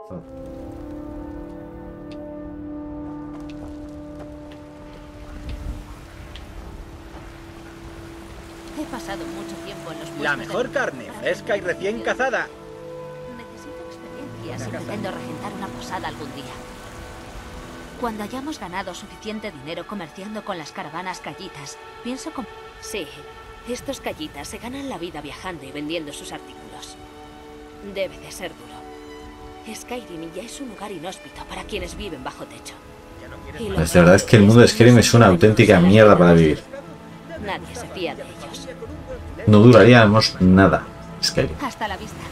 He pasado mucho tiempo en los puestos La mejor carne, fresca y recién cazada. Necesito experiencias y pretendo regentar una posada algún día. Cuando hayamos ganado suficiente dinero comerciando con las caravanas callitas, pienso con... Sí, estos callitas se ganan la vida viajando y vendiendo sus artículos. Debe de ser duro. Skyrim ya es un lugar inhóspito para quienes viven bajo techo. La verdad es que el mundo de Skyrim es una auténtica mierda para vivir. Nadie se fía de ellos. No duraríamos nada, Skyrim. Hasta la vista.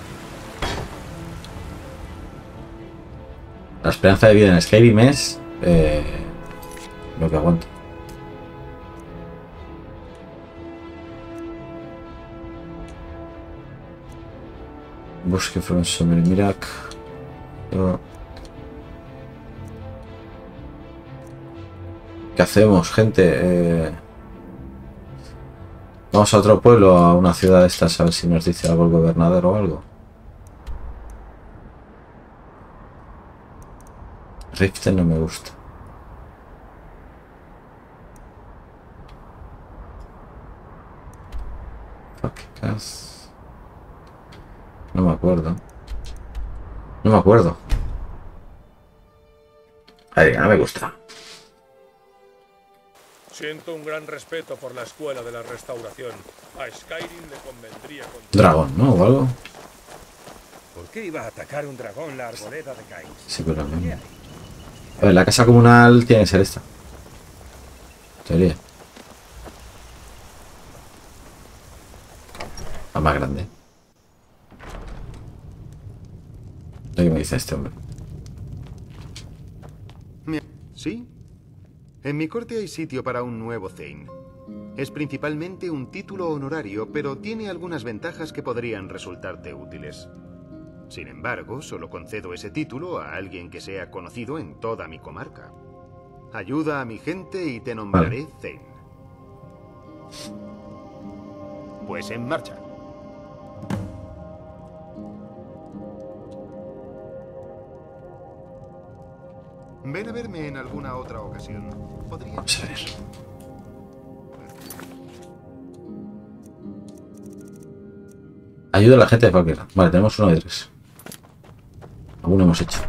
La esperanza de vida en Skyrim es lo que aguanto. Bosque from Summer Mirak. ¿Qué hacemos, gente? Vamos a otro pueblo, a una ciudad de estas, a ver si nos dice algo el gobernador o algo. Riften no me gusta. Podcast. No me acuerdo. No me acuerdo. Ay, no me gusta. Siento un gran respeto por la escuela de la restauración. A Skyrim le convendría con... Dragón, ¿no? O algo. ¿Por qué iba a atacar un dragón la arboleda de Kain? Sí, pero no. A ver, la casa comunal tiene que ser esta. Teoría. La más grande. Lo que me dice este hombre. ¿Sí? En mi corte hay sitio para un nuevo Thane. Es principalmente un título honorario, pero tiene algunas ventajas que podrían resultarte útiles. Sin embargo, solo concedo ese título a alguien que sea conocido en toda mi comarca. Ayuda a mi gente y te nombraré Thane. Pues en marcha. Ven a verme en alguna otra ocasión. Vamos a ver. Ayuda a la gente de Falkirk. Vale, tenemos 1 de 3. Alguno hemos hecho.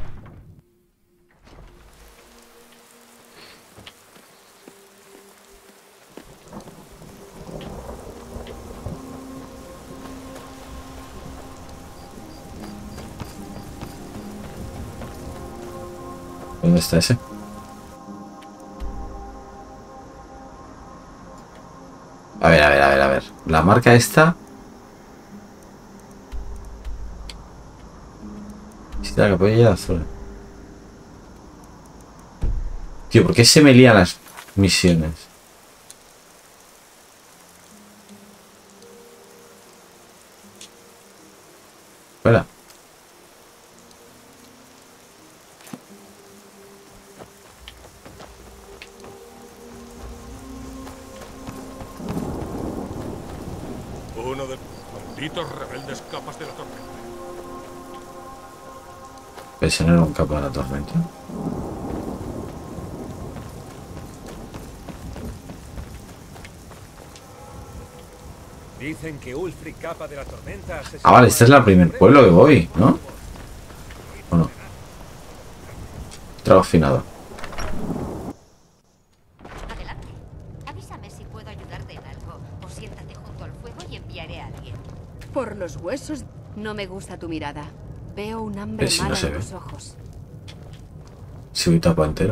¿Dónde está ese? A ver, a ver, a ver, a ver. La marca esta... Visita la capilla azul. Tío, ¿por qué se me lían las misiones? Espera. Uno de malditos rebeldes capas de la tormenta. Ese no era un capa de la tormenta. Dicen que Ulfric, capa de la tormenta... Ah, vale, este es el primer pueblo que voy, ¿no? ¿O no? Trago afinado. Adelante. Avísame si puedo ayudarte en algo. O siéntate junto al fuego y enviaré a alguien. Por los huesos. No me gusta tu mirada. Veo un hambre Si no mala se en ve. tus ojos. Si voy tapa entero.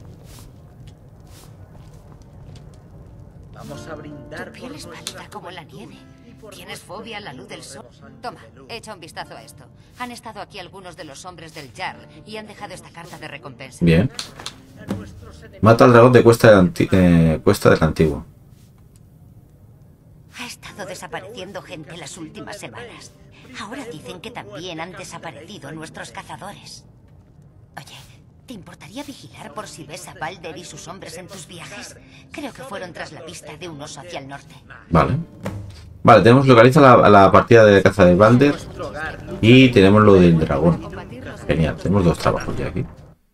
Vamos a brindar Tu piel es pálida como la nieve. ¿Tienes fobia a la luz del sol? Toma, echa un vistazo a esto. Han estado aquí algunos de los hombres del Jarl y han dejado esta carta de recompensa. Bien. Mata al dragón de Cuesta del Antiguo. Ha estado desapareciendo gente las últimas semanas. Ahora dicen que también han desaparecido nuestros cazadores. Oye, ¿te importaría vigilar por si ves a Balder y sus hombres en tus viajes? Creo que fueron tras la pista de un oso hacia el norte. Vale. Vale, tenemos localiza la partida de caza de Balder y tenemos lo del dragón. Combatir los Genial, tenemos 2 trabajos ya aquí.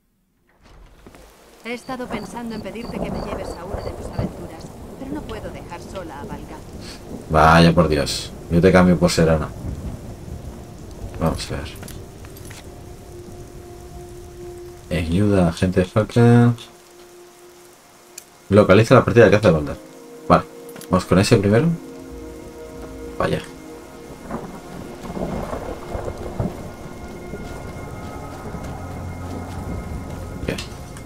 He estado pensando en pedirte que me lleves a una de tus aventuras, pero no puedo dejar sola a Valga. Vaya por Dios. Yo te cambio por Serana. Vamos a ver. Ayuda a gente de Falkland. Localiza la partida de caza de Baldar. Vale. Vamos con ese primero. Vaya. Bien.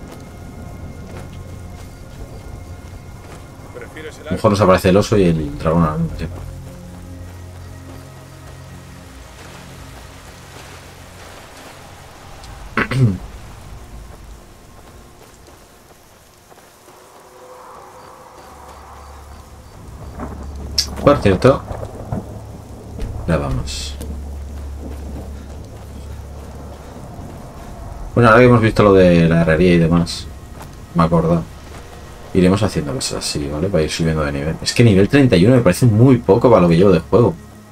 ¿Prefieres el A lo mejor nos aparece el oso y el dragón al mismo tiempo. Por cierto, ya vamos. Bueno, ahora que hemos visto lo de la herrería y demás, me he acordado. Iremos haciendo cosas así, ¿vale? Para ir subiendo de nivel. Es que nivel 31 me parece muy poco para lo que llevo de juego.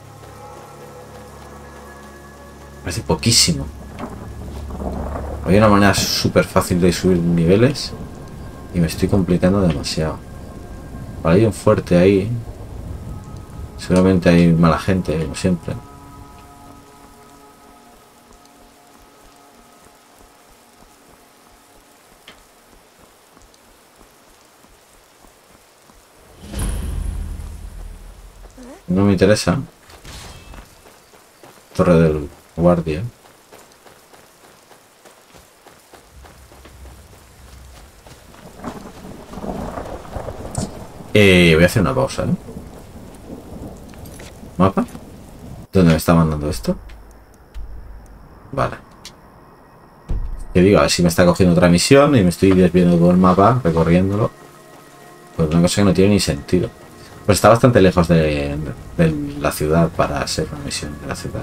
Me parece poquísimo. Hay una manera súper fácil de subir niveles y me estoy complicando demasiado. Vale, hay un fuerte ahí. Seguramente hay mala gente, como siempre. No me interesa. Torre del guardia. Voy a hacer una pausa, ¿eh? ¿Mapa? ¿Dónde me está mandando esto? Vale. Que digo, a ver si me está cogiendo otra misión y me estoy desviando todo el mapa, recorriéndolo. Pues una cosa que no tiene ni sentido. Pues está bastante lejos de la ciudad para ser una misión de la ciudad.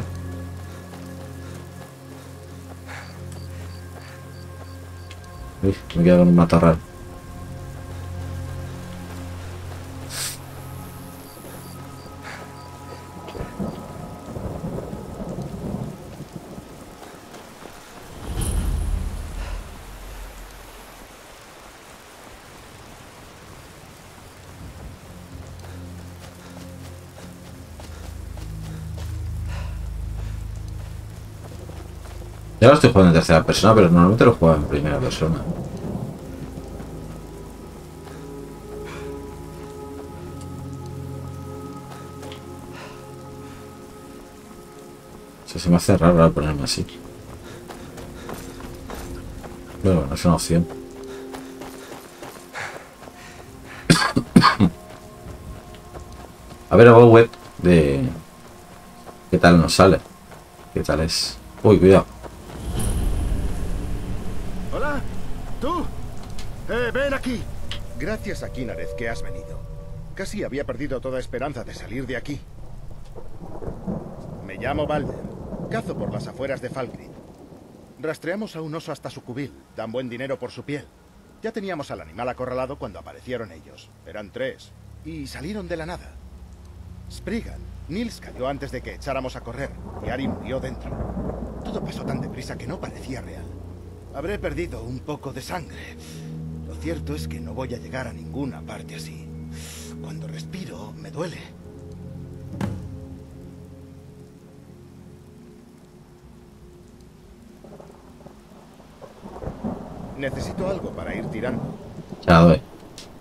Uy, me quedo con un matorral. Ya lo estoy jugando en tercera persona, pero normalmente lo juego en primera persona. Se me hace raro ponerme así. Bueno, no es una opción. A ver a web de qué tal nos sale. ¿Qué tal es? Uy, cuidado. ¡Hola! ¡Tú! ¡Ven aquí! Gracias a Kynareth que has venido. Casi había perdido toda esperanza de salir de aquí. Me llamo Balder. Cazo por las afueras de Falkreath. Rastreamos a un oso hasta su cubil. Dan buen dinero por su piel. Ya teníamos al animal acorralado cuando aparecieron ellos. Eran 3. Y salieron de la nada. Spriggan. Nils cayó antes de que echáramos a correr. Y Ari murió dentro. Todo pasó tan deprisa que no parecía real. Habré perdido un poco de sangre. Lo cierto es que no voy a llegar a ninguna parte así. Cuando respiro, me duele. Necesito algo para ir tirando. Ya lo doy.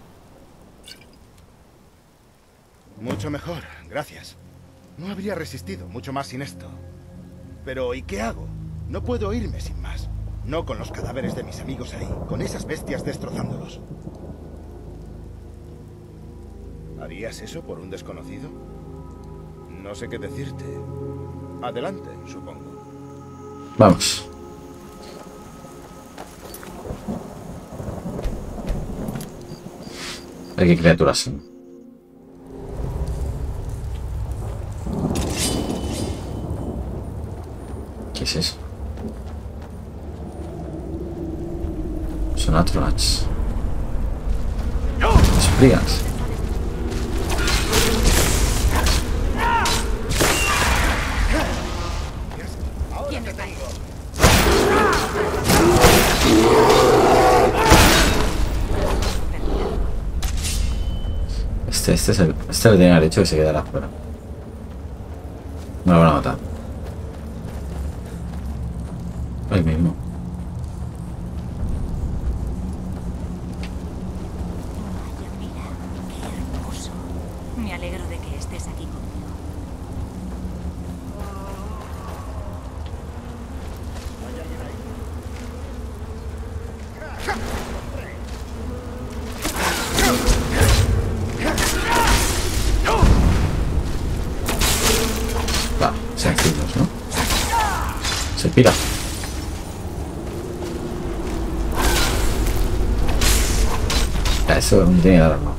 Mucho mejor, gracias. No habría resistido mucho más sin esto. Pero, ¿y qué hago? No puedo irme sin más. No con los cadáveres de mis amigos ahí, con esas bestias destrozándolos. ¿Harías eso por un desconocido? No sé qué decirte. Adelante, supongo. Vamos. A ver qué criaturas son. ¿Qué es eso? Son Atrolats. Spriggans. ¿Quién está ahí? Este es el... Este le tenía dicho que se quedara fuera. Me lo van a matar. El mismo. Vaya, mira, qué hermoso. Me alegro de que estés aquí conmigo. Va, sencillos, ¿no? Se pira. Eso no tiene que dar, no.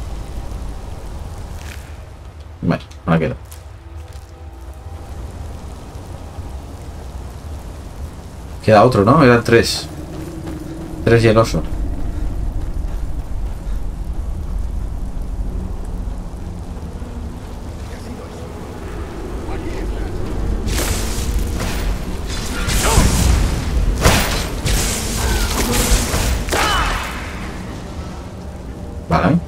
Bueno, ahora queda. Queda otro, ¿no? Eran 3. 3 y el oso. Vale.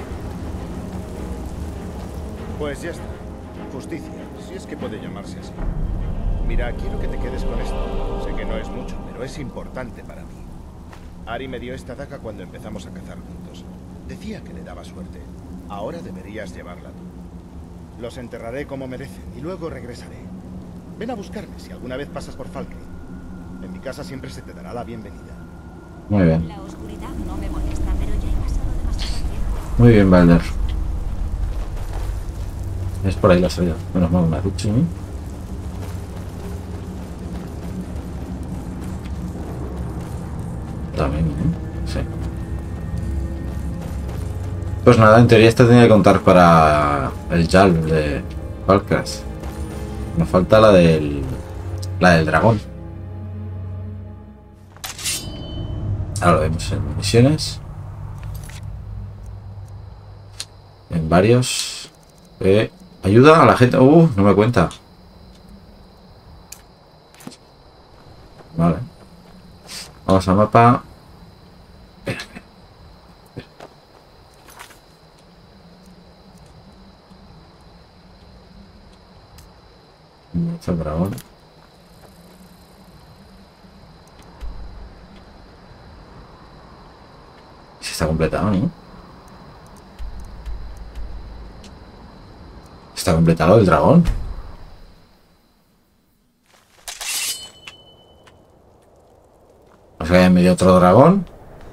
Pues ya está. Justicia, si es que puede llamarse así. Mira, quiero que te quedes con esto. Sé que no es mucho, pero es importante para mí. Ari me dio esta daga cuando empezamos a cazar juntos. Decía que le daba suerte. Ahora deberías llevarla tú. Los enterraré como merecen y luego regresaré. Ven a buscarme si alguna vez pasas por Falkreath. En mi casa siempre se te dará la bienvenida. Muy bien. La oscuridad no me molesta, pero ya he pasado demasiado tiempo. Muy bien, Balder. Es por ahí la salida. Menos mal, una ducha. También, ¿eh? Sí. Pues nada, en teoría esta tenía que contar para el Jal de Falkreath. Nos falta la del dragón. Ahora lo vemos en misiones. En varios. Ayuda a la gente. No me cuenta. Vale. Vamos al mapa. Espera. Está el dragón. Si está completado, ¿no? Está completado el dragón. O sea, en medio otro dragón.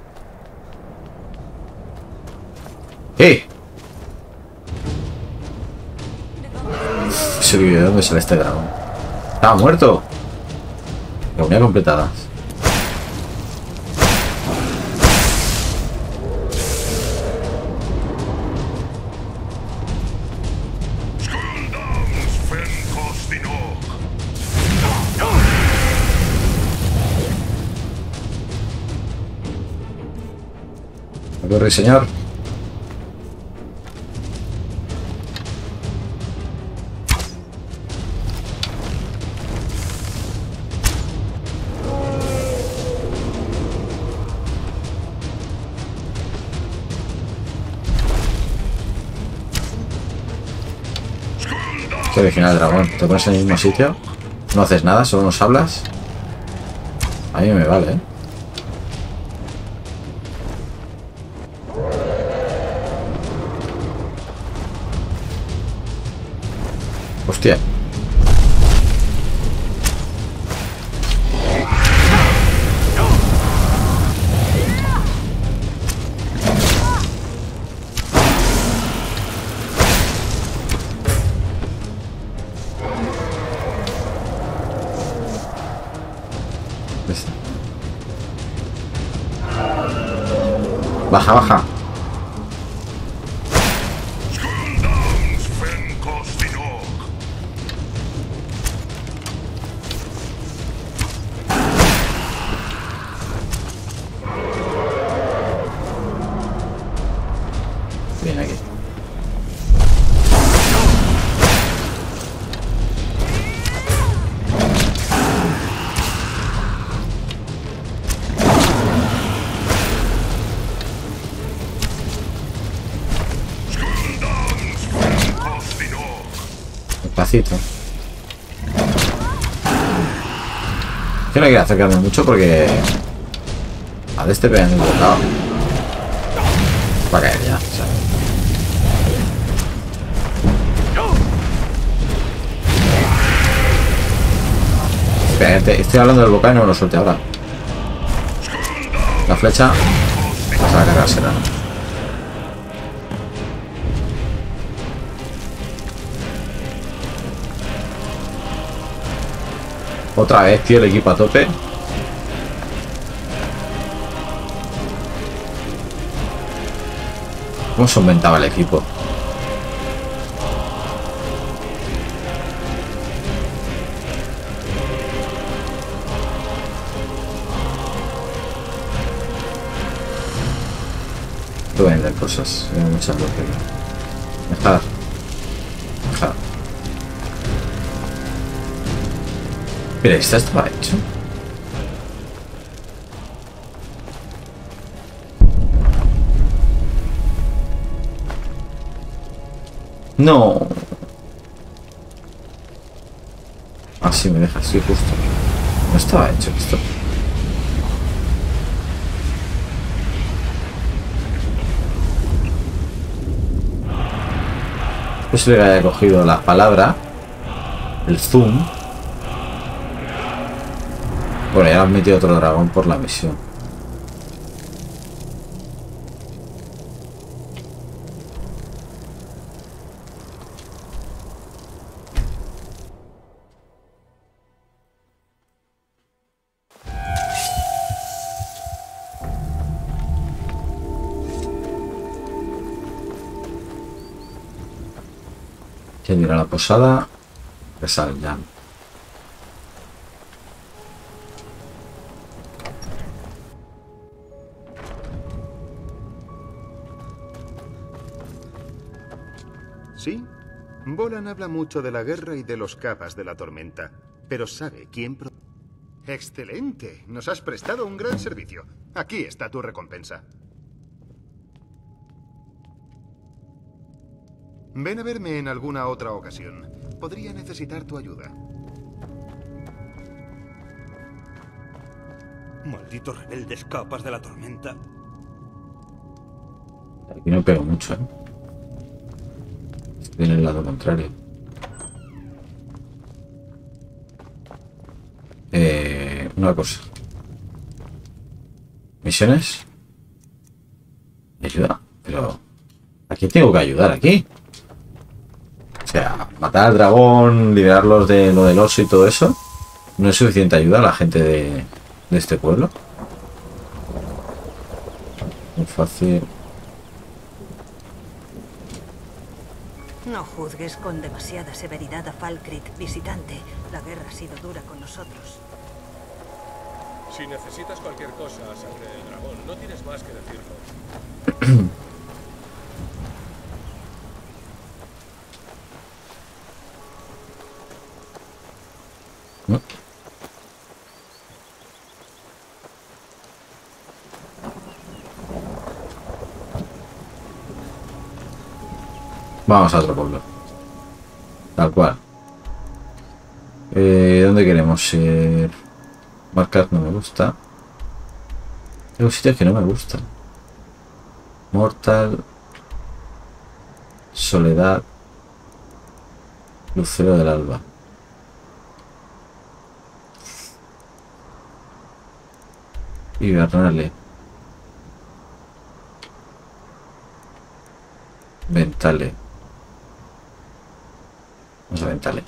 ¿De dónde sale este dragón? ¡Estaba muerto! Reunión completadas. Corre, señor. Qué original el dragón. Te pones en el mismo sitio. No haces nada, solo nos hablas. A mí me vale, ¿eh? Hostia. Baja, baja. Bien aquí. Despacito. Yo no quiero acercarme mucho porque... A de este pegan el bocado. Va a caer ya, ¿sabes? Espérate, estoy hablando del bocado y no me lo suelte ahora. La flecha... Vas a cargársela. Otra vez, tío, el equipo a tope. ¿Cómo se aumentaba el equipo? Voy a vender cosas. Tengo muchas bloqueos. Dejar. Pero esta estaba hecho. No. Así me deja así justo. No estaba hecho esto. Pues le había cogido la palabra, el zoom. Bueno, ya han metido otro dragón por la misión. ¿Quién irá a la posada? Que salen ya. ¿Sí? Volan habla mucho de la guerra y de los capas de la tormenta, pero sabe quién... ¡Excelente! Nos has prestado un gran servicio. Aquí está tu recompensa. Ven a verme en alguna otra ocasión. Podría necesitar tu ayuda. Malditos rebeldes capas de la tormenta. Aquí no pego mucho, ¿eh? Estoy en el lado contrario. Una cosa. ¿Misiones? ¿Me ayuda? Pero... ¿a quién tengo que ayudar aquí? O sea, matar al dragón, liberarlos de lo del oso y todo eso. ¿No es suficiente ayuda a la gente de este pueblo? Muy fácil. No juzgues con demasiada severidad a Falkreath, visitante. La guerra ha sido dura con nosotros. Si necesitas cualquier cosa, sangre del dragón, no tienes más que decirlo. ¿No? Vamos a otro pueblo. Tal cual. ¿Dónde queremos ir? Marcar no me gusta. Tengo sitios que no me gustan. Mortal. Soledad. Lucero del alba. Hibernale. Ventale. Vamos a Ventale.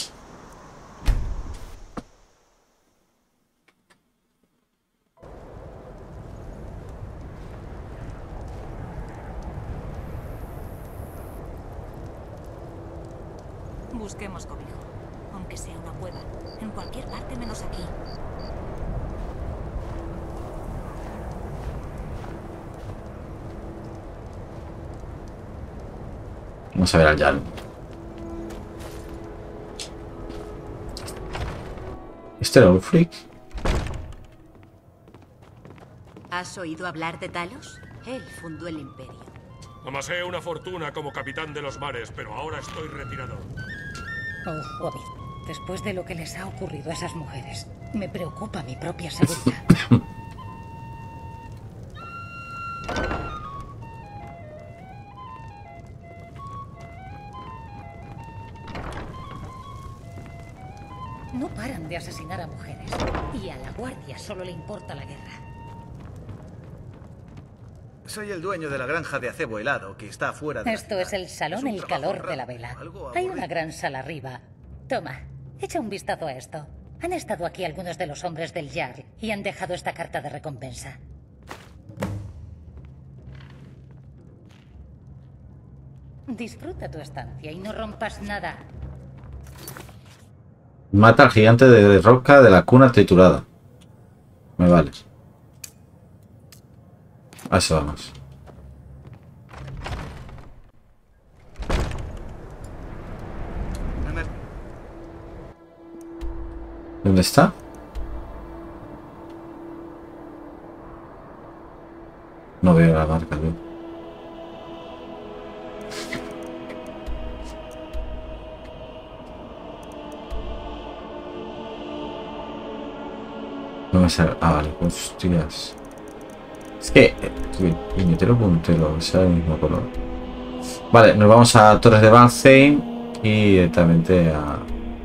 Busquemos cobijo, aunque sea una cueva, en cualquier parte menos aquí. Vamos a ver al Jarl. ¿Este era un freak? ¿Has oído hablar de Talos? Él fundó el imperio. Amasé una fortuna como capitán de los mares, pero ahora estoy retirado. Oh, Ovid, después de lo que les ha ocurrido a esas mujeres, me preocupa mi propia seguridad. No paran de asesinar a mujeres. Y a la guardia solo le importa la guerra. Soy el dueño de la granja de acebo helado que está afuera de Esto es el salón El Calor de la Vela. Hay una gran sala arriba. Toma, echa un vistazo a esto. Han estado aquí algunos de los hombres del Jarl y han dejado esta carta de recompensa. Disfruta tu estancia y no rompas nada. Mata al gigante de roca de la cuna triturada. Me vale. A eso vamos. ¿Dónde está? No veo la marca, tío. No me sale. Ah, vale, hostias. Es que puñetero puntero, que sea el mismo color. Vale, nos vamos a Torres de Valheim y directamente a.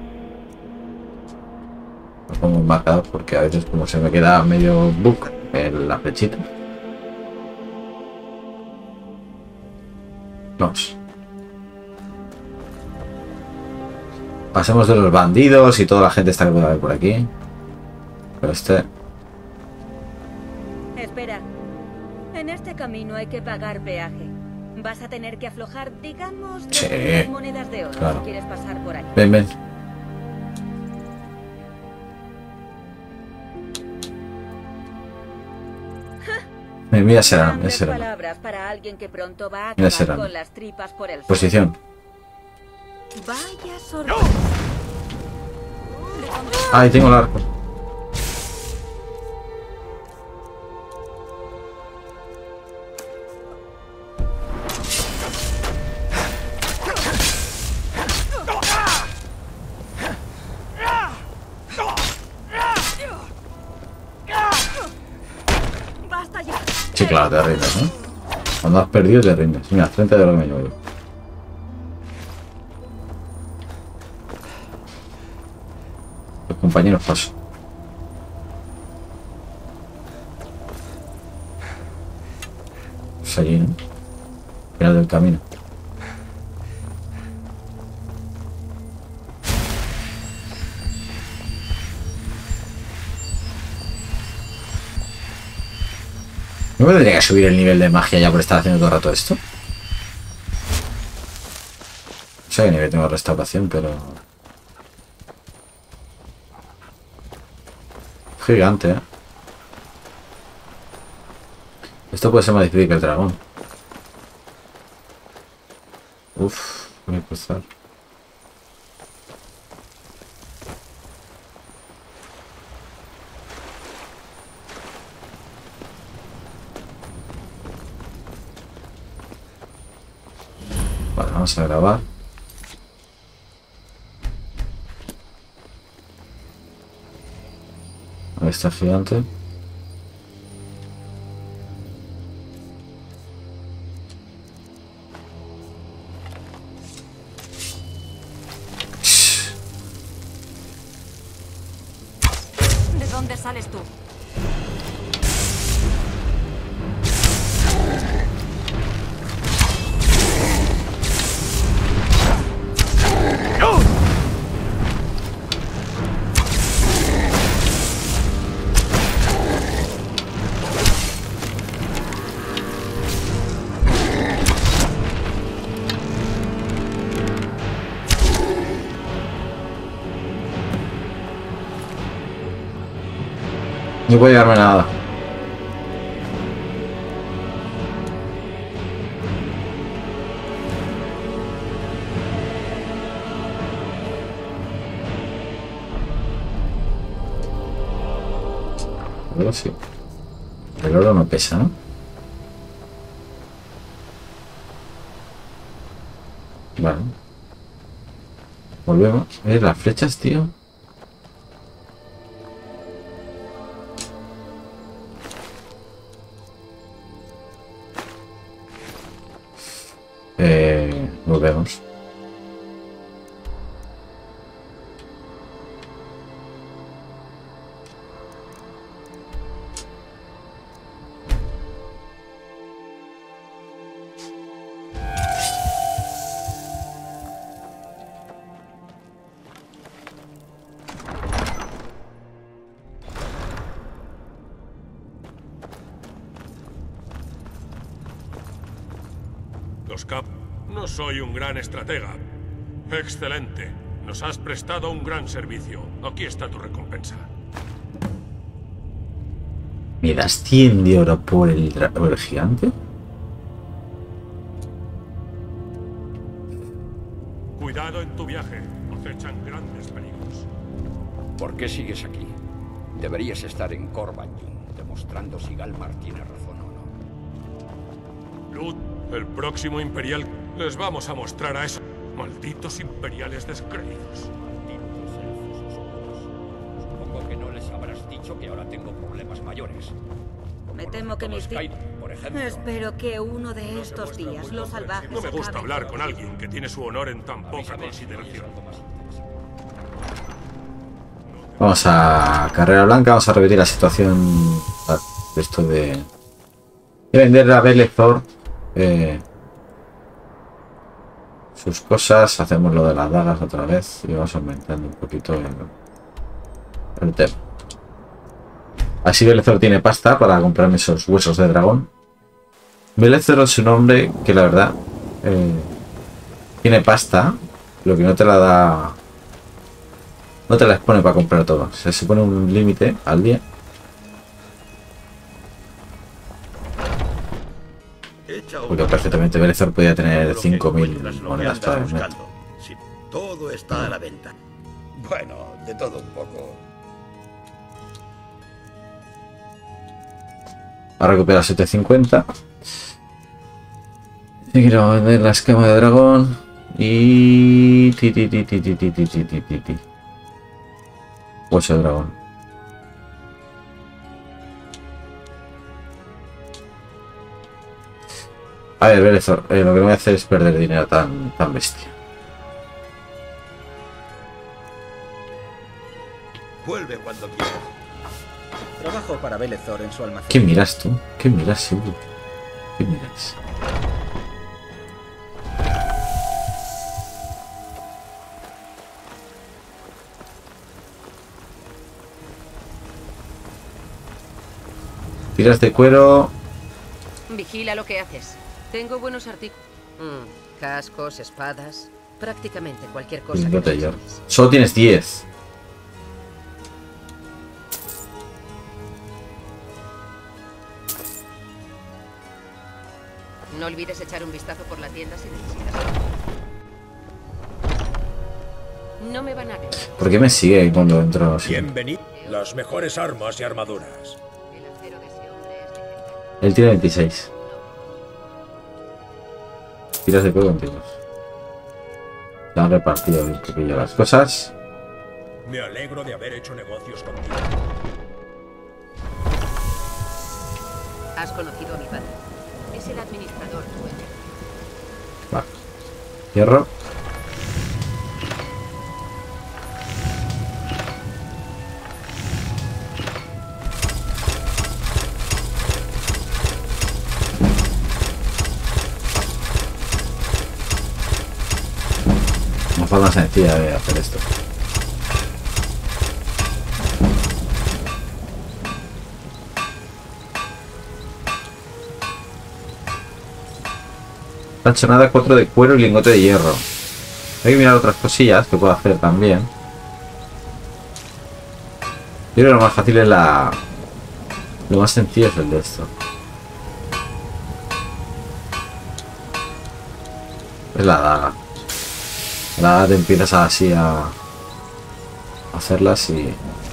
Lo pongo marcado porque a veces, como se me queda medio bug en la flechita. Vamos. Pasemos de los bandidos y toda la gente está que puede haber por aquí. Pero Espera. En este camino hay que pagar peaje. Vas a tener que aflojar, digamos, 3 monedas de oro si quieres pasar por aquí. Ven, ven. Mira Serán, mira Serán. Palabras para alguien que pronto va a acabar con las tripas por el posición. Vaya sorpresa. Ahí tengo el arco. Sí, claro, te rindes, ¿no? Cuando has perdido te rindes. Mira, 30 de lo que me llevo yo. Los compañeros paso. Pues allí, ¿no? Final del camino. ¿No me tendría que subir el nivel de magia ya por estar haciendo todo el rato esto? No sé qué nivel tengo de restauración, pero... Gigante, ¿eh? Esto puede ser más difícil que el dragón. Uf, voy a cruzar. Vale, vamos a grabar. Ahí está el gigante. ¿De dónde sales tú? No puedo llevarme nada. Pero sí. El oro no pesa, ¿no? Vale. Volvemos. Las flechas, tío. Volvemos. Los Cap, no soy un gran estratega. Excelente. Nos has prestado un gran servicio. Aquí está tu recompensa. ¿Me das 100 de oro por el gigante? Cuidado en tu viaje. Acechan grandes peligros. ¿Por qué sigues aquí? Deberías estar en Corbanjin, demostrando si Galmar tiene razón o no. Lud, el próximo imperial. Les vamos a mostrar a esos malditos imperiales descreídos. Malditos elfos oscuros. Supongo que no les habrás dicho que ahora tengo problemas mayores. Me temo que mis Skyrim, por ejemplo. Espero que uno de estos días los salvajes No me gusta acaben hablar con con alguien que tiene su honor en tan poca consideración. Vamos a carrera blanca, vamos a repetir la situación de esto de vender a Belethor sus cosas. Hacemos lo de las dagas otra vez y vamos aumentando un poquito el tema. Así Belethor tiene pasta para comprarme esos huesos de dragón. Belethor es un hombre que la verdad tiene pasta, lo que no te la da. No te las pone para comprar todo. O sea, se pone un límite al día. Porque perfectamente Belethor podía tener 5.000 monedas para vender. Si todo está a la venta. Bueno, de todo un poco. A recuperar 750. Y quiero vender la escama de dragón. Y... hueso de dragón. A ver, Belethor, lo que no voy a hacer es perder dinero tan bestia. Vuelve cuando quieras. Trabajo para Belethor en su almacén. ¿Qué miras tú? ¿Qué miras, Silvio? ¿Qué miras? Tiras de cuero. Vigila lo que haces. Tengo buenos artículos. Cascos, espadas, prácticamente cualquier cosa que necesites. Solo tienes 10. No olvides echar un vistazo por la tienda si necesitas. No me van a ver. ¿Por qué me sigue cuando entro? Bienvenido. Las mejores armas y armaduras. Él tiene 26. Tiras de fuego antiguos. Se han repartido un poquillo las cosas. Me alegro de haber hecho negocios contigo. Has conocido a mi padre. Es el administrador dueño. Vale. Cierro. Una forma sencilla de hacer esto. Tachonada 4 de cuero y lingote de hierro. Hay que mirar otras cosillas que puedo hacer también. Yo creo que lo más fácil es la... Lo más sencillo es el de esto. Es la daga. La daga te empiezas así a hacerlas y...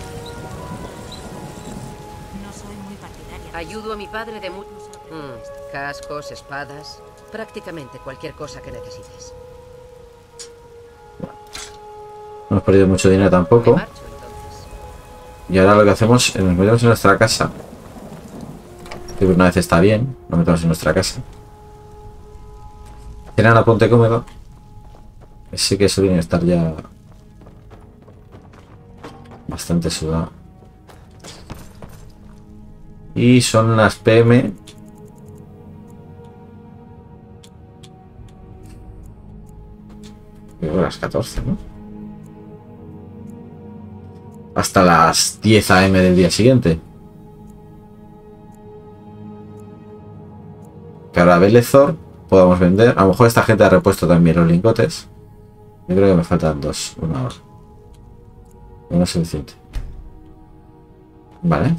Ayudo a mi padre de muchos... cascos, espadas, prácticamente cualquier cosa que necesites. No hemos perdido mucho dinero tampoco. Y ahora lo que hacemos es nos metemos en nuestra casa. Que una vez está bien, nos metemos en nuestra casa. Tienen a ponte cómodo. Sí que eso viene a estar ya bastante sudado. Y son las PM. Las 14, ¿no? Hasta las 10 AM del día siguiente. Que ahora Velethor podamos vender. A lo mejor esta gente ha repuesto también los lingotes. Yo creo que me faltan 2, una hora. No es suficiente. Vale.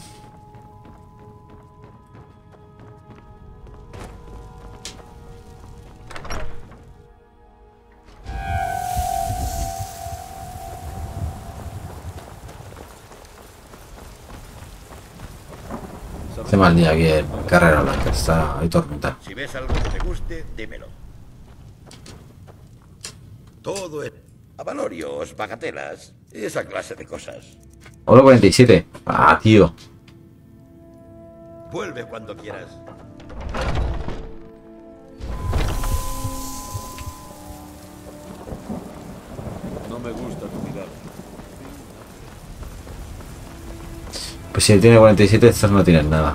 Hace mal día aquí en Carrera Blanca, está ahí tormenta. Si ves algo que te guste, dímelo. Todo es avalorios, bagatelas, esa clase de cosas. Hola 47. Ah, tío. Vuelve cuando quieras. No me gusta tu mirada. Pues si él tiene 47, estos no tienen nada.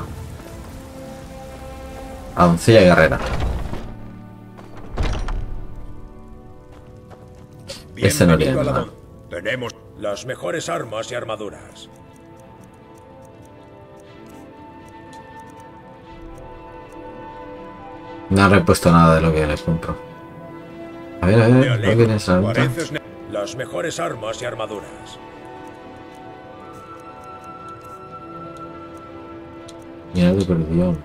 A doncella guerrera. Este no tiene nada. Tenemos las mejores armas y armaduras. No han repuesto nada de lo que les compro. A ver, ¿no tienes la venta? Las mejores armas y armaduras. Mira de perdición.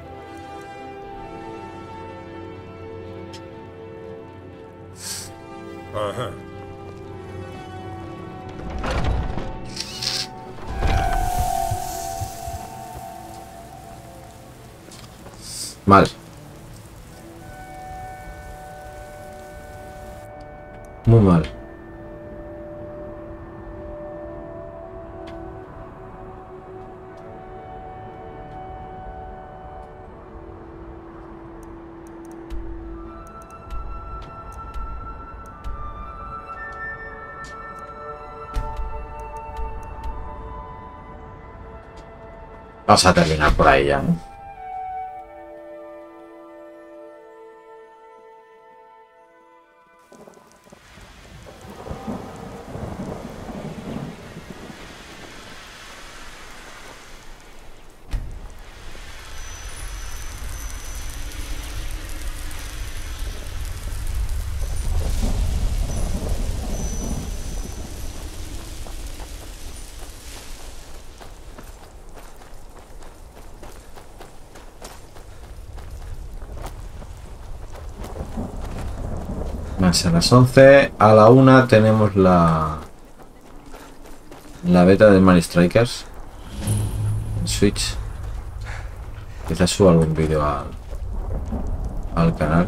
Ajá. Mal. Muy mal. Vamos a terminar por ahí ya, ¿no? Más a las 11, a la 1 tenemos la beta de Mario Strikers en Switch. Quizás suba algún vídeo al canal.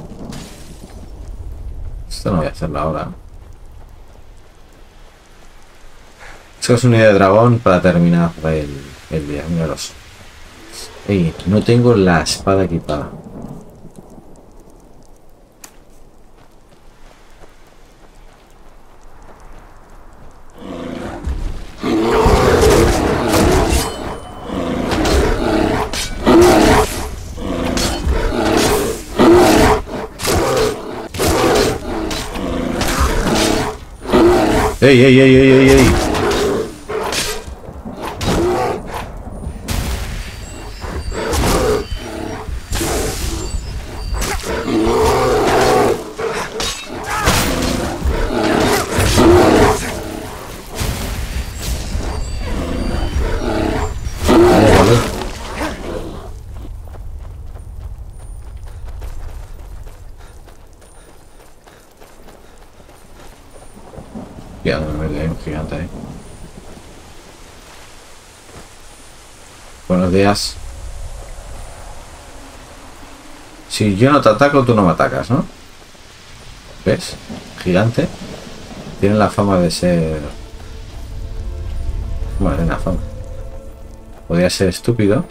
Esto no voy a hacerlo ahora. Esto es una idea de dragón para terminar el día. Míralos. Ey, no tengo la espada equipada. ¡Ey, ey, ey, ey, ey, ey! Ya, no me un gigante ahí. Buenos días. Si yo no te ataco, tú no me atacas, ¿no? ¿Ves? Gigante. Tienen la fama de ser... Bueno, tienen la fama. Podría ser estúpido.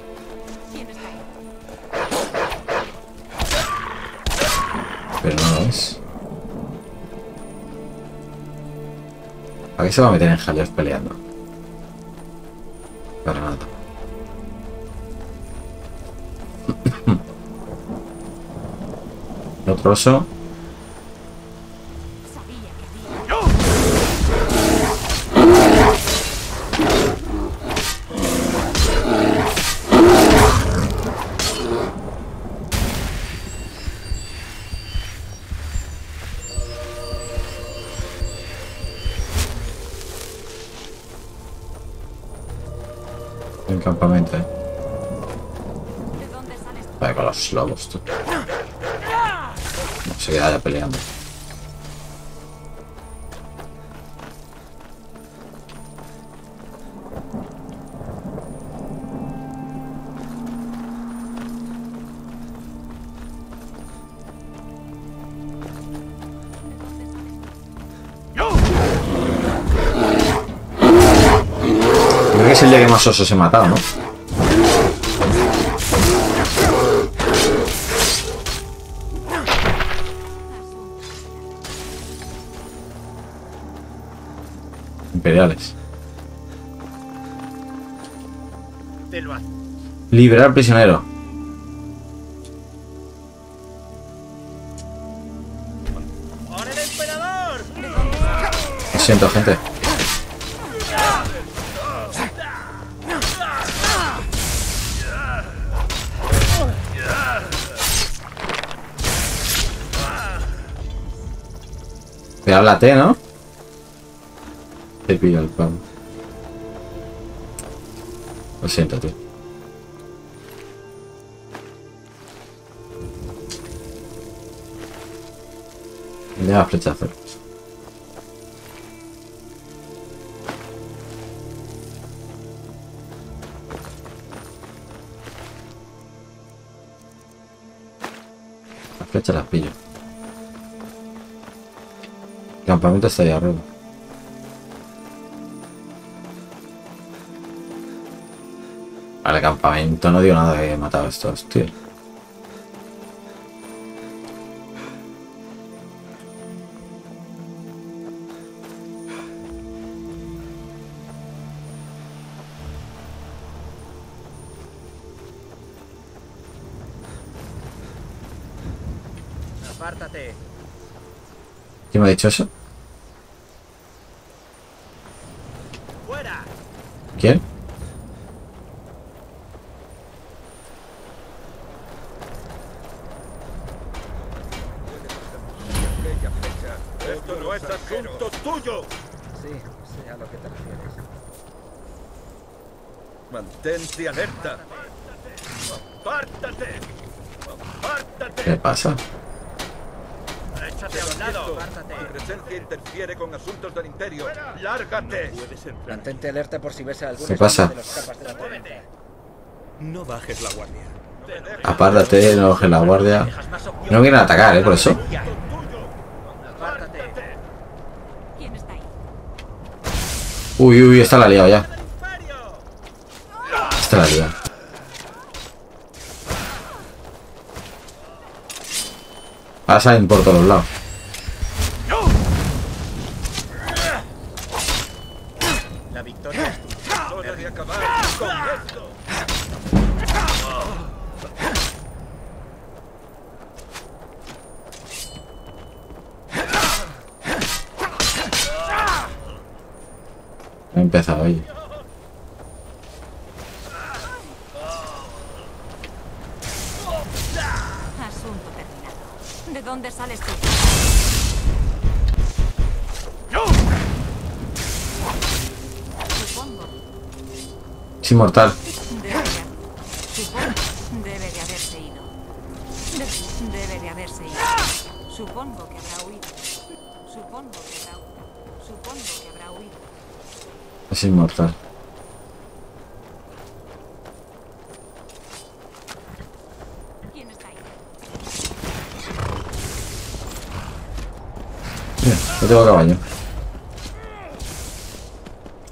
Pero no lo es. ¿A qué se va a meter en jaleos peleando? Para nada. Otro oso. El campamento, Vaya con los lobos, tú. No se queda ya peleando. Creo que es el día que más osos he matado, ¿no? Imperiales. Liberar prisionero. Lo siento, gente. Te habla T, ¿no? Te pillo el pan. Lo siento, tío. Ya flechazo. Las flechas las pillo. El campamento está ahí arriba. Vale, el campamento no digo nada que he matado a estos, tío. Apártate. ¿Quién me ha dicho eso? ¡Fuera! ¿Quién? Esto no es asunto tuyo. Sí, sé a lo que te refieres. Mantente alerta. ¡Apártate! ¡Apártate! ¿Qué pasa? ¡Échate a un lado! Tu presencia interfiere con asuntos del imperio. ¡Lárgate! Mantente alerta por si ves a alguno ¿Qué pasa? de los capas de la tormenta. No bajes la guardia. Apártate, no bajes la guardia. No vienen a atacar, por eso. Uy, uy, esta la ha liado ya. Esta la ha liado. Ahora salen por todos los lados. La victoria es tuya. ¡Hora de acabar con esto! He empezado ahí. Asunto terminado. ¿De dónde sales tú? Supongo. Es inmortal. Debe de haberse ido. Debe de haberse ido. Supongo que habrá huido. Supongo que habrá huido. Es inmortal. ¿Quién está ahí? Mira, yo tengo caballo.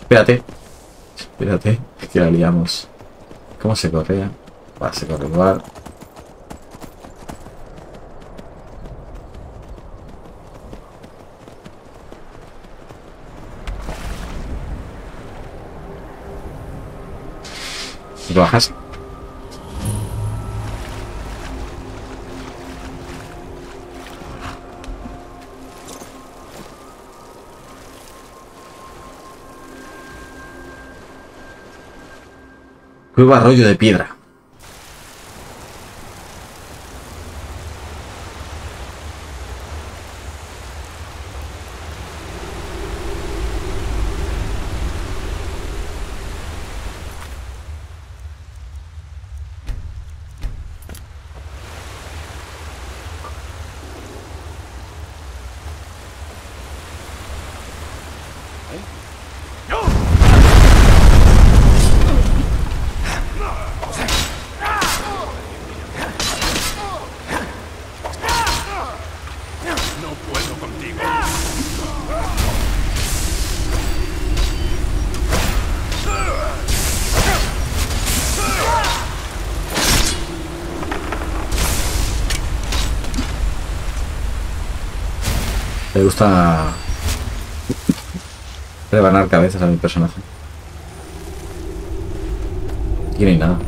Espérate. Espérate, que la liamos. ¿Cómo se corre? Va, se corre igual. ¿Lo bajas? Cueva Arroyo de Piedra. Me gusta rebanar cabezas a mi personaje. Y no hay nada.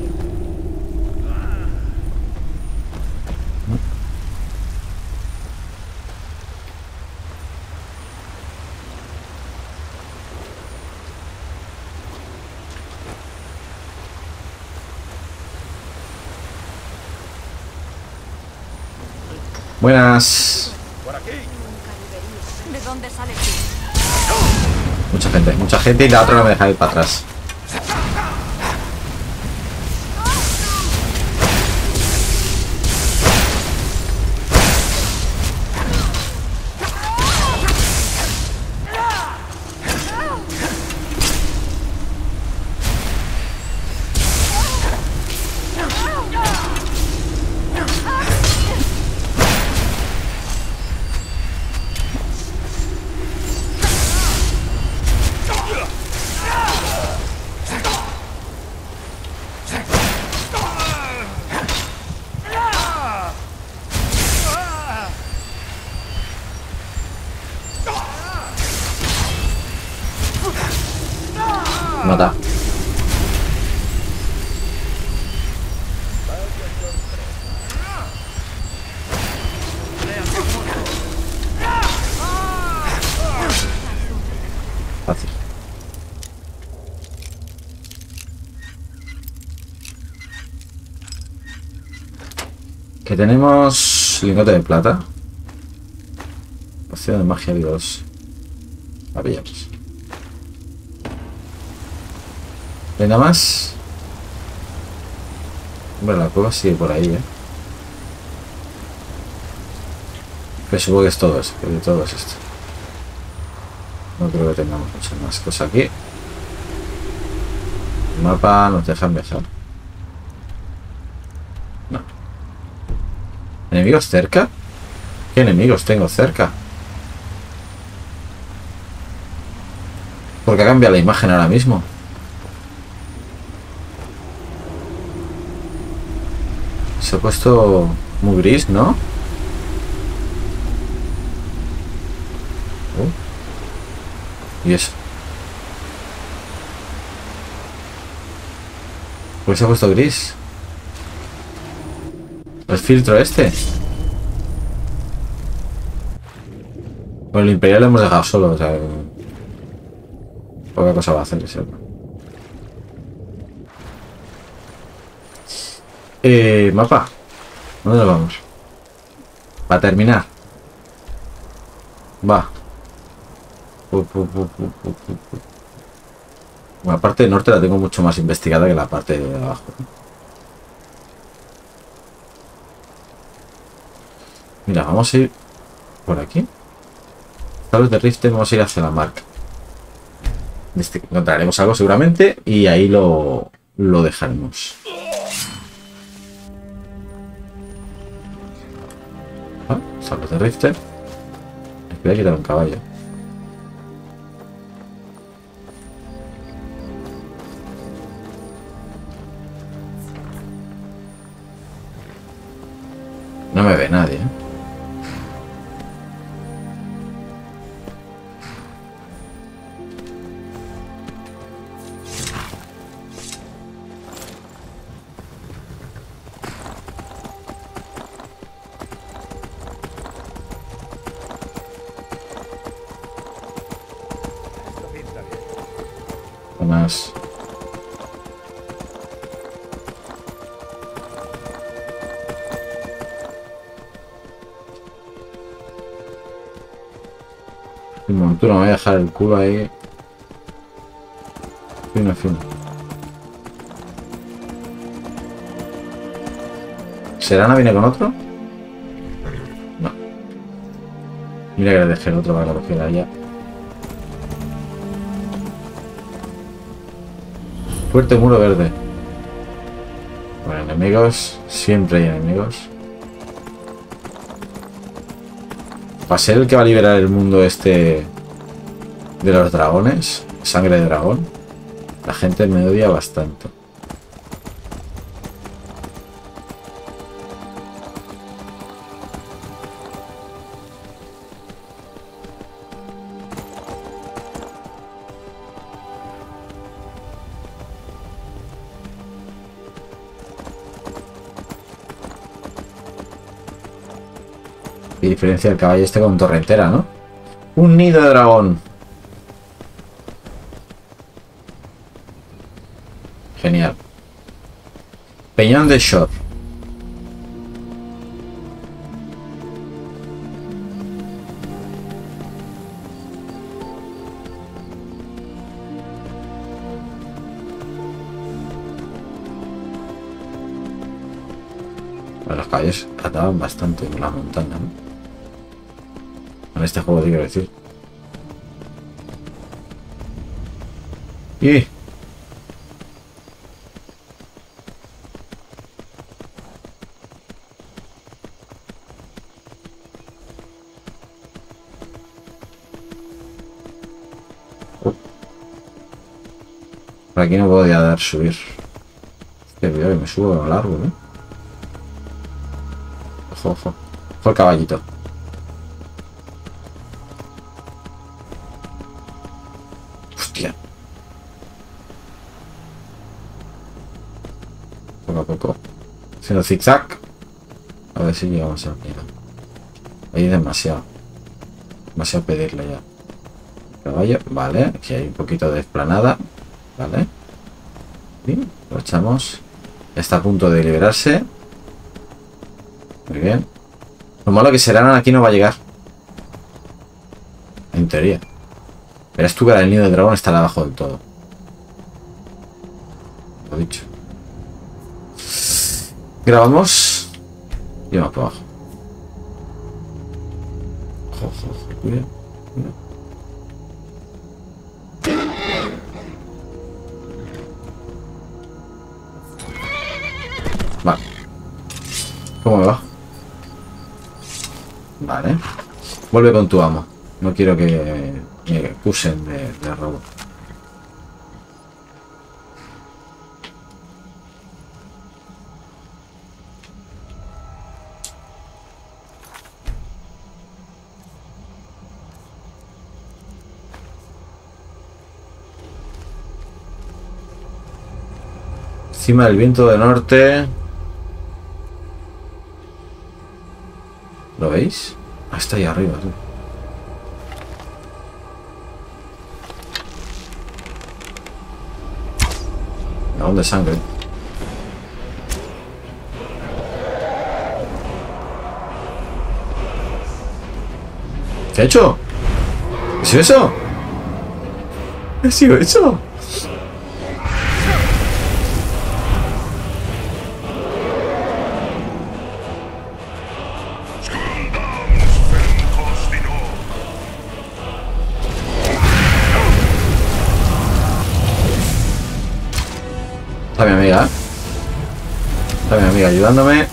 Buenas. ¿De dónde sales? Mucha gente y la otra no me deja ir para atrás. Mata. Fácil. Que tenemos lingote de plata. Poción de magia Dios. La pillamos. ¿Hay nada más? Hombre, la cueva sigue por ahí, Pero supongo que es todo eso, que de todo es esto. No creo que tengamos muchas más cosas aquí. El mapa nos deja viajar. No. ¿Enemigos cerca? ¿Qué enemigos tengo cerca? Porque ha cambiado la imagen ahora mismo. Se ha puesto muy gris, ¿no? ¿Y eso? ¿Por qué se ha puesto gris? ¿El filtro este? Bueno, el Imperial lo hemos dejado solo, o sea... Poca cosa va a hacer, ¿cierto? Mapa. ¿Dónde nos vamos? Para terminar. Va. La parte del norte la tengo mucho más investigada que la parte de abajo. Mira, vamos a ir por aquí. Tal vez de Rift vamos a ir hacia la marca. Encontraremos algo seguramente y ahí lo dejaremos. Salvos de Rifter. Me voy a quitar un caballo. No me ve nadie, ¿eh? Buenas. El montura me voy a dejar el culo ahí. Fino, fino. ¿Serana viene con otro? No. Mira que le dejé el otro para que lo cogiera ya. Fuerte muro verde. Bueno, enemigos. Siempre hay enemigos. Para ser el que va a liberar el mundo este de los dragones, sangre de dragón, la gente me odia bastante. Y diferencia el caballo este con torrentera, ¿no? Un nido de dragón. Genial. Peñón de Shore. Bueno, los caballos ataban bastante en la montaña, ¿no? En este juego, quiero decir. Y por aquí no podía dar subir. Hostia, cuidado que me subo a lo largo, ¿eh? Ojo, ojo. Ojo el caballito. Hostia. Poco a poco. Haciendo zigzag. A ver si llegamos a mira. Ahí demasiado. Demasiado pedirle ya. Caballo, vale. Aquí hay un poquito de explanada. Vale. Y aprovechamos. Ya está a punto de liberarse. Muy bien. Lo malo que Serana aquí no va a llegar. En teoría. Verás tú que el nido de dragón está abajo del todo. Lo dicho. Grabamos. Y vamos para abajo. Ojo, ojo, ojo. Cuidado. Cuidado. Vale. ¿Cómo me va? Vale. Vuelve con tu amo. No quiero que me acusen de robo. Encima del viento del norte. ¿Lo veis? Ah, está ahí arriba, tú. Dragón de sangre. ¿Qué ha hecho? ¿Qué ha sido eso? ¿Qué ha sido eso? Está mi amiga. Está mi amiga ayudándome.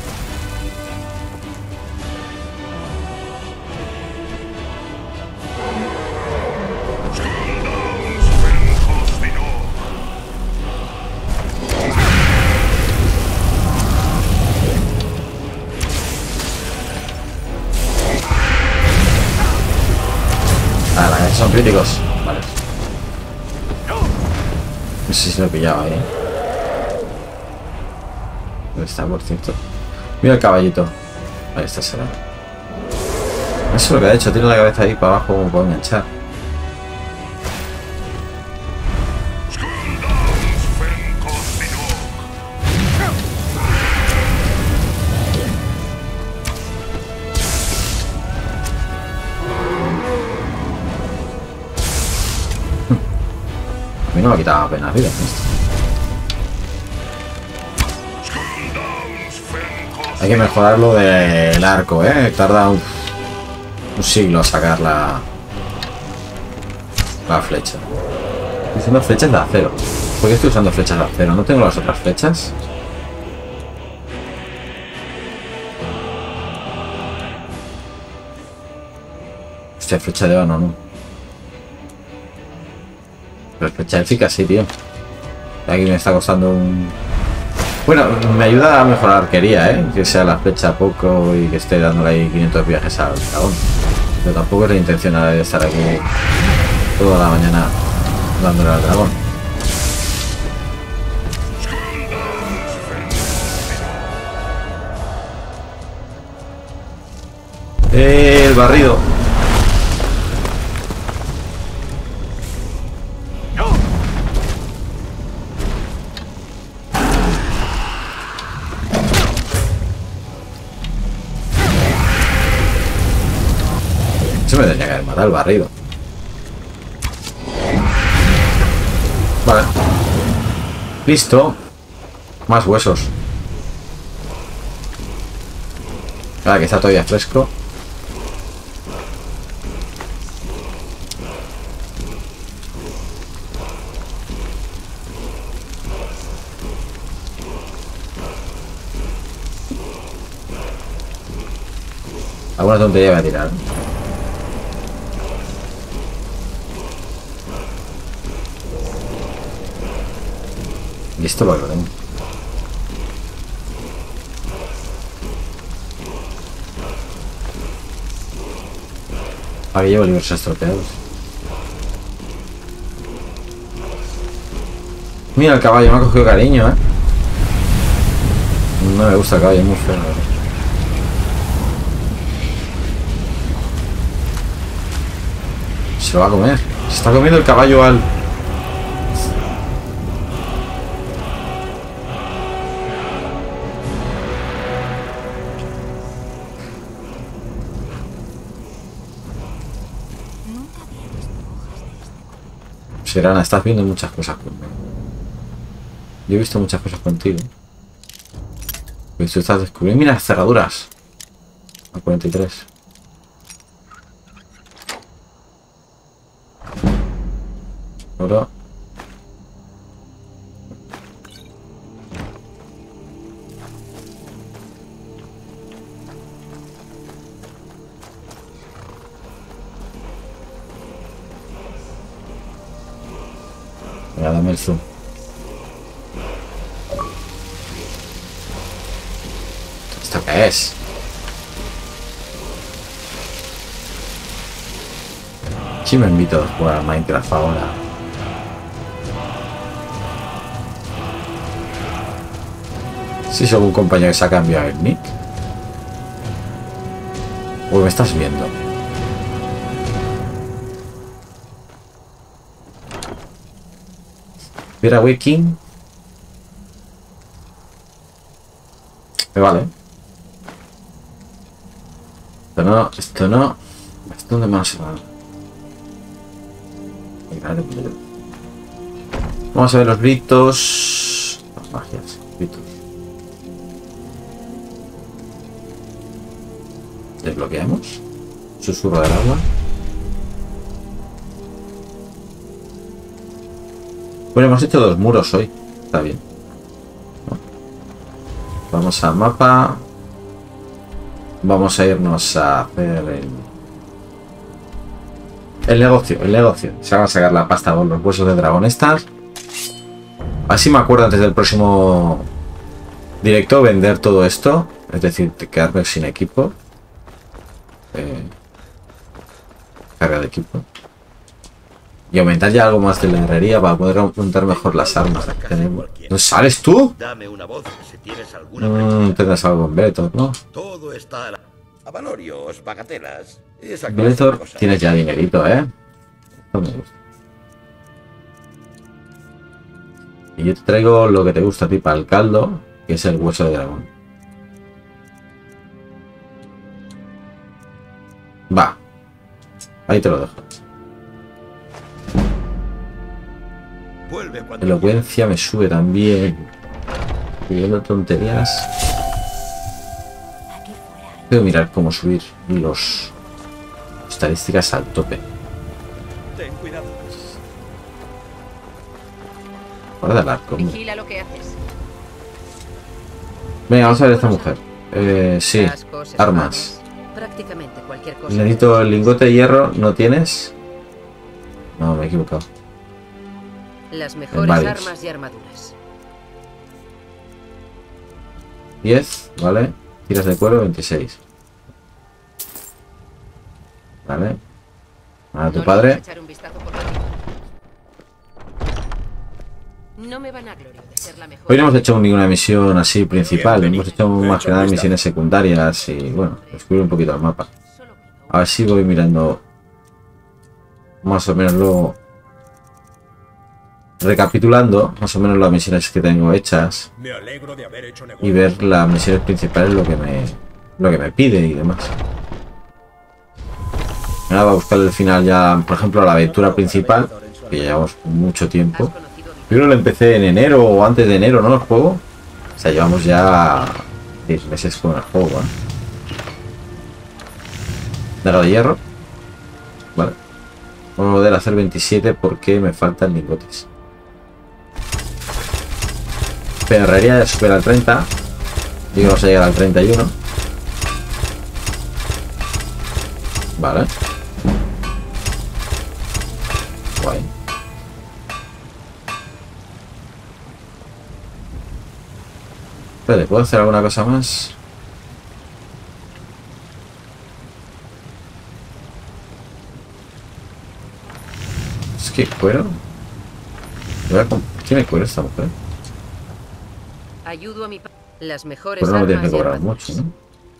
críticos. Vale. No sé si lo he pillado ahí. ¿Dónde está, por cierto? Mira el caballito. Ahí está, será. Eso es lo que ha hecho. Tiene la cabeza ahí para abajo como puedo enganchar. A mí no me ha quitado apenas vida esto. Hay que mejorar lo del arco, tarda un siglo sacar la flecha. Estoy usando flechas de acero. ¿Por qué estoy usando flechas de acero? ¿No tengo las otras flechas? Hostia, flecha de oro, no. Pero flecha élfica sí, tío. Aquí me está costando un... Bueno, me ayuda a mejorar la arquería, que sea la flecha poco y que esté dándole ahí 500 viajes al dragón. Pero tampoco es la intención de estar aquí toda la mañana dándole al dragón. El barrido. Me tenía que haber matado el barrido. Vale. Listo. Más huesos. Ahora que está todavía fresco. Alguna tontería voy a tirar. Y esto lo tengo. Aquí llevo libros estropeados. Mira el caballo, me ha cogido cariño, No me gusta el caballo, es muy feo, la verdad. Se lo va a comer. Se está comiendo el caballo al... Serana, estás viendo muchas cosas conmigo. Yo he visto muchas cosas contigo. Pues tú estás descubriendo... Mira las cerraduras. A 43. Ahora... Venga, dame el zoom. ¿Esto qué es? Sí me invito a jugar a Minecraft ahora. Si soy un compañero que se ha cambiado el nick. ¿O me estás viendo? Vera Waking. Me vale. Esto no, esto no. ¿Esto dónde más? Vamos a ver los gritos. Las magias, gritos. Desbloqueamos. Susurro del agua. Bueno, hemos hecho 2 muros hoy. Está bien. Vamos al mapa. Vamos a irnos a hacer el negocio. El negocio. Se van a sacar la pasta con los huesos de dragón estas. Así me acuerdo antes del próximo directo vender todo esto. Es decir, quedarme sin equipo. Carga de equipo. Y aumentar ya algo más de la herrería para poder montar mejor las armas. ¿No sales tú? Dame una voz si tienes alguna Tendrás algo en Vetor, ¿no? Todo está a Vanorios, bagatelas. Vetor, tienes ya dinerito, ¿eh? Esto me gusta. Y yo te traigo lo que te gusta a ti para el caldo, que es el hueso de dragón. Va. Ahí te lo dejo. Elocuencia me sube también. Pidiendo tonterías. Tengo que mirar cómo subir los estadísticas al tope. Ten cuidado. Guarda el arco. Vigila lo que haces. Venga, vamos a ver a esta mujer. Sí, armas. Prácticamente cualquier cosa. Necesito el lingote de hierro. ¿No tienes? No, me he equivocado. Las mejores armas y armaduras. 10, vale. Tiras de cuero, 26. Vale. A tu padre. No me van a gloria de ser la mejor. Hoy no hemos hecho ninguna misión así principal. Hemos hecho más que nada misiones secundarias y bueno, descubrir un poquito el mapa. A ver si voy mirando más o menos luego. Recapitulando más o menos las misiones que tengo hechas y ver las misiones principales, lo que me pide y demás. Ahora va a buscar el final ya, por ejemplo, la aventura principal, que ya llevamos mucho tiempo. Yo creo que lo empecé en enero o antes de enero, ¿no? El juego. O sea, llevamos ya 6 meses con el juego, ¿eh? Daga de hierro. Vale. Vamos a poder hacer 27 porque me faltan lingotes. Herrería ya supera el 30. Y vamos a llegar al 31. Vale. Guay. Espérate, ¿puedo hacer alguna cosa más? Es que cuero. ¿Tiene cuero esta mujer? Ayudo a mi las mejores pero no me tienes que armas y cobrar armaduras. mucho, ¿no?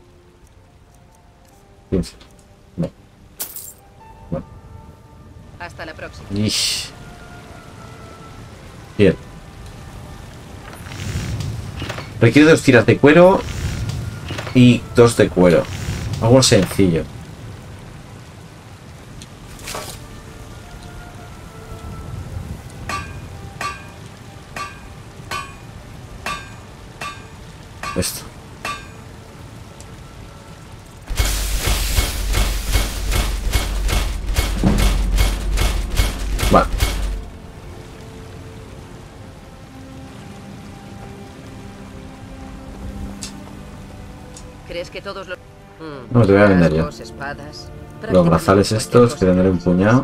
15. No. Bueno. Hasta la próxima. Ish. Bien. Requiere 2 tiras de cuero y 2 de cuero. Algo sencillo. Esto. Vale. ¿Crees que todos los No, te voy a vender ya. espadas, Los brazales estos que tendré un puñado.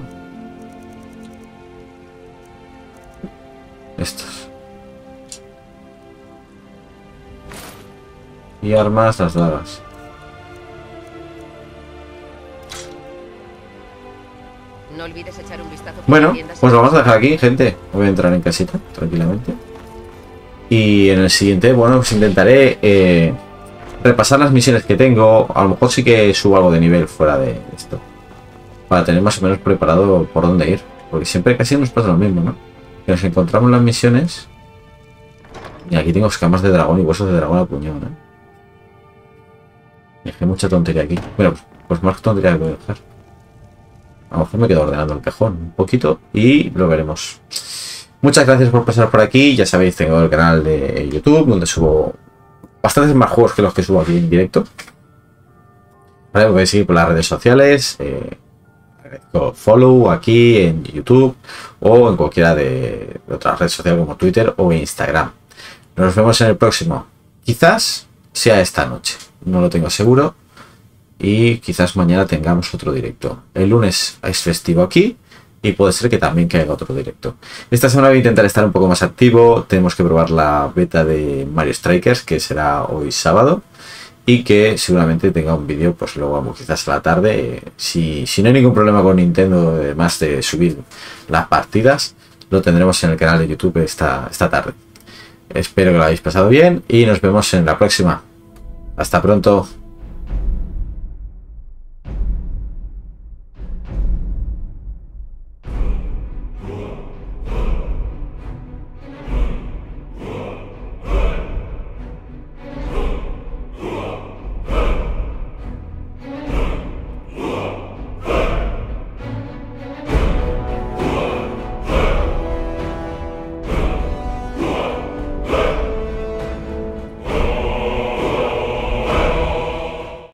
Estos. Y armas las dagas. No olvides echar un vistazo por Bueno, las tiendas pues y- lo vamos a dejar aquí, gente. Voy a entrar en casita, tranquilamente. Y en el siguiente, bueno, pues intentaré repasar las misiones que tengo. A lo mejor sí que subo algo de nivel fuera de esto. Para tener más o menos preparado por dónde ir. Porque siempre casi nos pasa lo mismo, ¿no? Que nos encontramos las misiones. Y aquí tengo escamas de dragón y huesos de dragón a puñón, ¿eh? Dejé mucha tontería aquí. Bueno, pues más tontería que voy a dejar. A lo mejor me quedo ordenando el cajón un poquito y lo veremos. Muchas gracias por pasar por aquí. Ya sabéis, tengo el canal de YouTube donde subo bastantes más juegos que los que subo aquí en directo. Vale, podéis seguir por las redes sociales. Follow aquí en YouTube o en cualquiera de otras redes sociales como Twitter o Instagram. Nos vemos en el próximo. Quizás sea esta noche. No lo tengo seguro. Y quizás mañana tengamos otro directo. El lunes es festivo aquí y puede ser que también caiga otro directo. Esta semana voy a intentar estar un poco más activo. Tenemos que probar la beta de Mario Strikers, que será hoy sábado. y que seguramente tenga un vídeo pues luego quizás a la tarde. Si no hay ningún problema con Nintendo, además de subir las partidas, lo tendremos en el canal de YouTube esta tarde. Espero que lo hayáis pasado bien y nos vemos en la próxima. Hasta pronto.